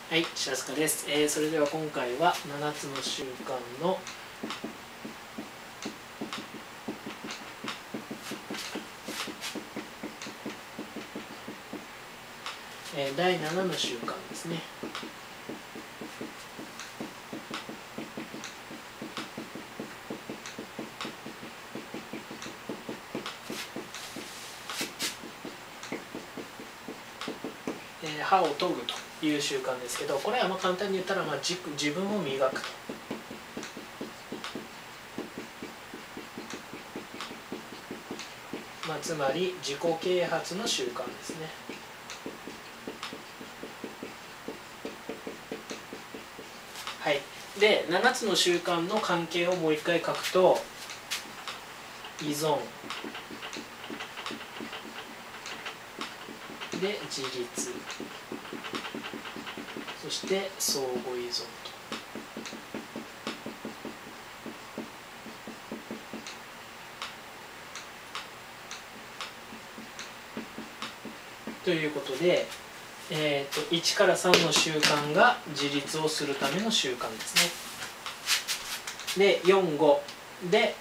はい、白塚です。それでは今回は7つの習慣の第7の習慣ですね。歯を研ぐという習慣ですけど、これは簡単に言ったら自分を磨くと。つまり自己啓発の習慣ですね。はい、で7つの習慣の関係をもう一回書くと、依存で自立、そして相互依存ということで、1から3の習慣が自立をするための習慣ですね。で4、5で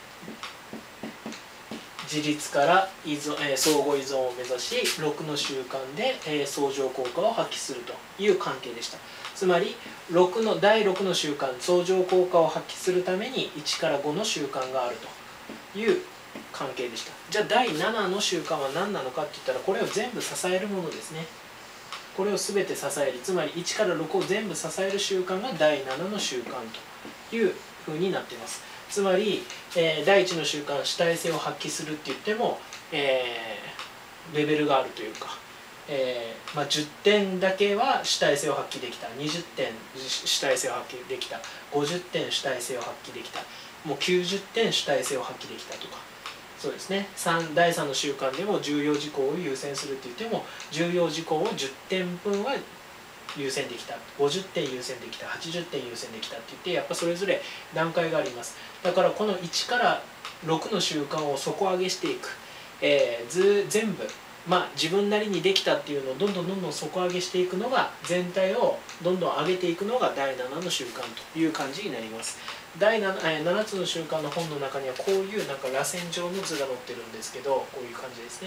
自立から相互依存を目指し、6の習慣で、相乗効果を発揮するという関係でした。つまり第6の習慣、相乗効果を発揮するために1から5の習慣があるという関係でした。じゃあ第7の習慣は何なのかって言ったら、これを全部支えるものですね。これを全て支える、つまり1から6を全部支える習慣が第7の習慣というふうになっています。つまり、第1の習慣、主体性を発揮するって言っても、レベルがあるというか、10点だけは主体性を発揮できた、20点主体性を発揮できた、50点主体性を発揮できた、もう90点主体性を発揮できたとか。そうですね、第3の習慣でも重要事項を優先するって言っても、重要事項を10点分は優先できた、50点優先できた、80点優先できたって言って、やっぱそれぞれ段階があります。だからこの1から6の習慣を底上げしていく、全部自分なりにできたっていうのをどんどん底上げしていくのが、全体をどんどん上げていくのが第7の習慣という感じになります。7つの習慣の本の中にはこういう螺旋状の図が載ってるんですけど、こういう感じですね。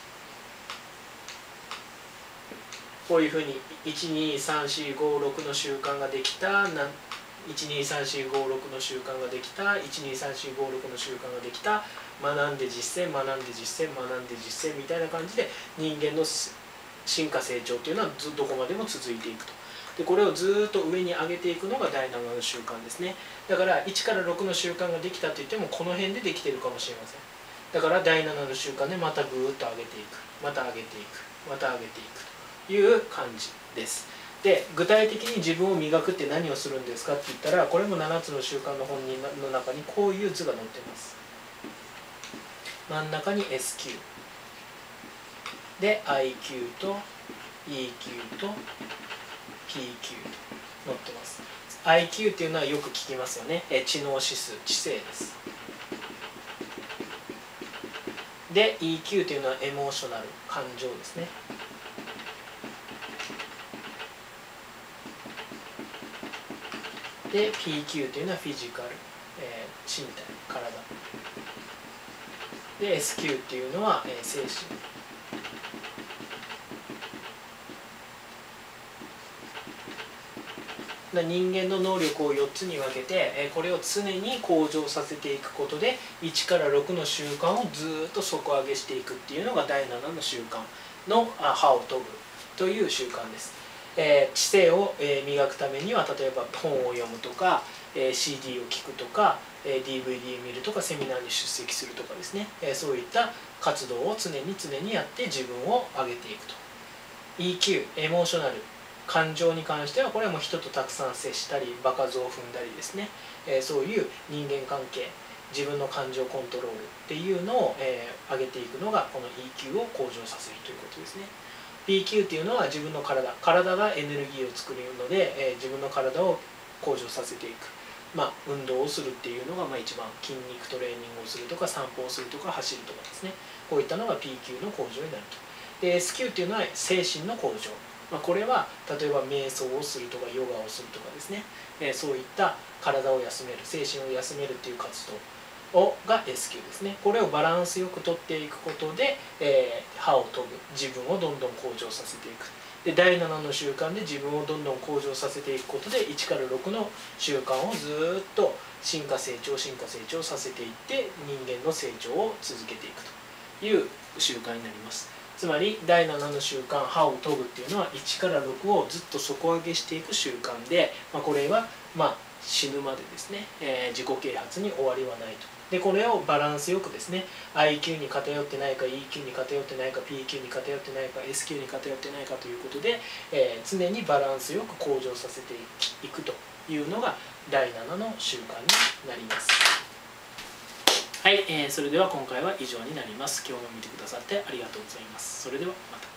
こういうふうに1234566の習慣ができた、1234566の習慣ができた、1234566の習慣ができた、学んで実践、学んで実践、学んで実践みたいな感じで、人間の進化成長というのはどこまでも続いていくと。でこれをずっと上に上げていくのが第7の習慣ですね。だから1から6の習慣ができたといっても、この辺でできているかもしれません。だから第7の習慣でまたぐーっと上げていく、また上げていく、また上げていくという感じです。で具体的に自分を磨くって何をするんですかって言ったら、これも7つの習慣の本の中にこういう図が載っています。真ん中に S q で IQ と EQ と PQ と載ってます。 IQ っていうのはよく聞きますよね。知能指数、知性です。で EQ っていうのはエモーショナル、感情ですね。で PQ というのはフィジカル、身体、体で SQ っていうのは、精神。人間の能力を4つに分けて、これを常に向上させていくことで1から6の習慣をずっと底上げしていくっていうのが第7の習慣の歯を研ぐという習慣です。知性を磨くためには、例えば本を読むとか、CD を聴くとか、DVD 見るとか、セミナーに出席するとかですね、そういった活動を常にやって自分を上げていくと。 EQ、エモーショナル、感情に関しては、これはもう人とたくさん接したり場数を踏んだりですね、そういう人間関係、自分の感情コントロールっていうのを、上げていくのがこの EQ を向上させるということですね。PQ っていうのは自分の体がエネルギーを作るので、自分の体を向上させていく、運動をするっていうのが一番、筋肉トレーニングをするとか、散歩をするとか、走るとかですね、こういったのが PQ の向上になると。で SQ っていうのは精神の向上、 これは例えば瞑想をするとかヨガをするとかですね、そういった体を休める、精神を休めるっていう活動が S q ですね。これをバランスよくとっていくことで、歯を研ぐ、自分をどんどん向上させていく。で第7の習慣で自分をどんどん向上させていくことで1から6の習慣をずっと進化成長させていって人間の成長を続けていくという習慣になります。つまり第7の習慣歯を研ぐっていうのは1から6をずっと底上げしていく習慣で、これは死ぬまでですね、自己啓発に終わりはないと。でこれをバランスよくですね IQ に偏ってないか EQ に偏ってないか PQ に偏ってないか SQ に偏ってないかということで、常にバランスよく向上させていくというのが第7の習慣になります。はい、それでは今回は以上になります。今日も見てくださってありがとうございます。それではまた。